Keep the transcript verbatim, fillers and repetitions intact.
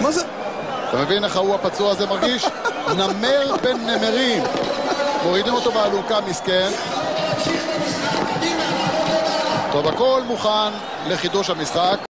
מה זה? אתה מבין איך הוא הפצוע הזה מרגיש? נמר בין נמרים. מורידים אותו בעלוקה, מסכן. טוב, הכל מוכן לחידוש המשחק.